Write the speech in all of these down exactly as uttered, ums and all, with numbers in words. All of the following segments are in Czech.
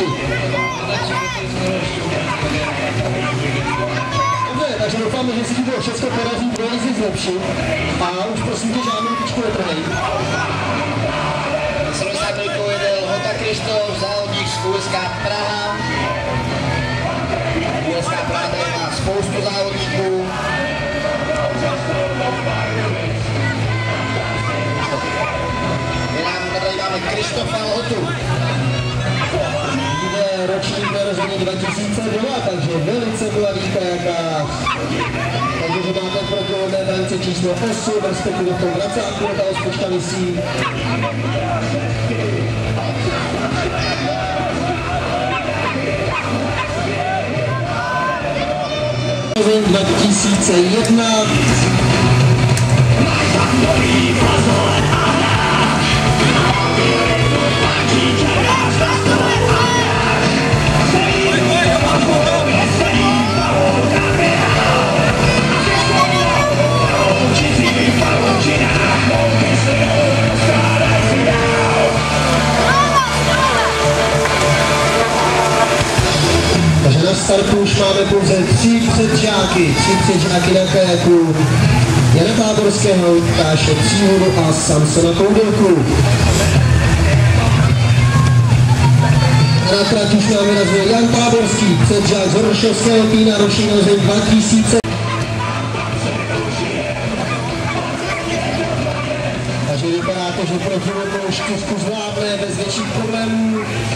Dobře, takže doufáme, že si ti to všechno podaří dvojici zlepšit a už prosím tě žádnou tyčku netrhej. sedmdesát trojku jede Lhota Krištof, závodník z U S K Praha. U S K Praha tady má spoustu závodníků. Tady máme Krištofa Lhotu. Jde ročník narozený dva tisíce dva, takže velice mladý kajakář. Takže máte protihodné bance číslo osm, respektive v tom dvacátku, ta osmička visí. dva tisíce jedna. Takže na startu už máme pouze tři předžáky, tři předžáky na kajaku. Jana Táborského, Lukáše Příhodu a Samsona Koudelku. Na trať už máme nazvě Jan Táborský, předžák z Horšovského týna, ročník narození dva tisíce. Takže vypadá to, že protivodnou čtyřku zvládne bez větších problémů.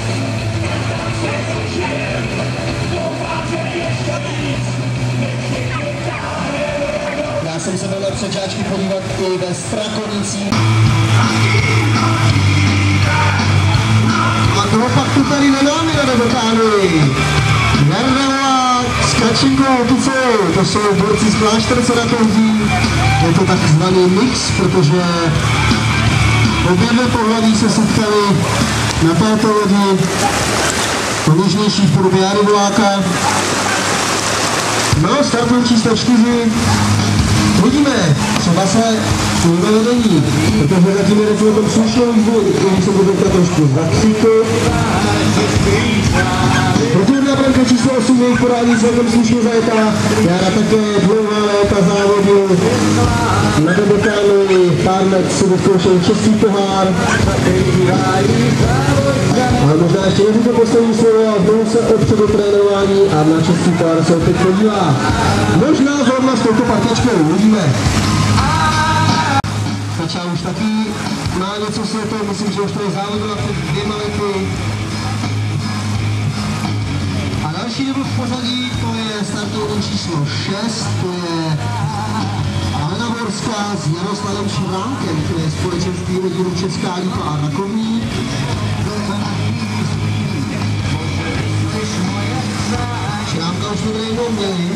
Já jsem se měl předžáčky podívat i ve Strakonicích. A toho pak tu tady nedáme na dotáhli. Jarda s Kačinkou, Tucou, to jsou borci z Klášterce na kouzí. Je to takzvaný mix, protože obě dvě pohlaví se setkali na této lodi po něžnější v podobě Jary Voláka. No, startují číslo čtyři. Uvidíme, třeba se půjde vedení, protože zatím je o tom slušnou vývoj, který se bude trošku zakřikl. Protihodná branka číslo osm, jejich podání celkem slušně zajetá. Jara také dlouhá léta závodu. Na Dobotánu pár let si vyzkoušel český pohár. Ale možná ještě neříkám poslední slovo a znovu se opře do trénování a na český pohár se opět podívá. Možná zrovna s touto partičkou, uvidíme. Kača už taky má něco s to, myslím, že už to je závodila před dvěma lety. A další nebo v pořadí, to je startovní číslo šest, to je Alena Horská s Jaroslavem Švránkem, to je společenství rodinu Česká Lípa a Rakovník. Šrámka už to nejde měli.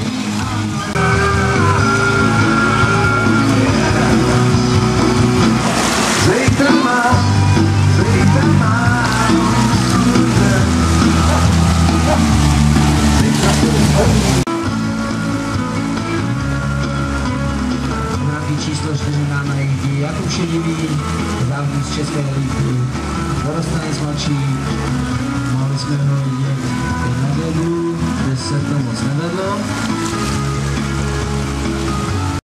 Číslo čtyři máme jezdí Jakub Šedivý, závodník z České lípy, dorostanec mladší, mohli jsme ho vidět na vedlu, kde se to moc nevedlo.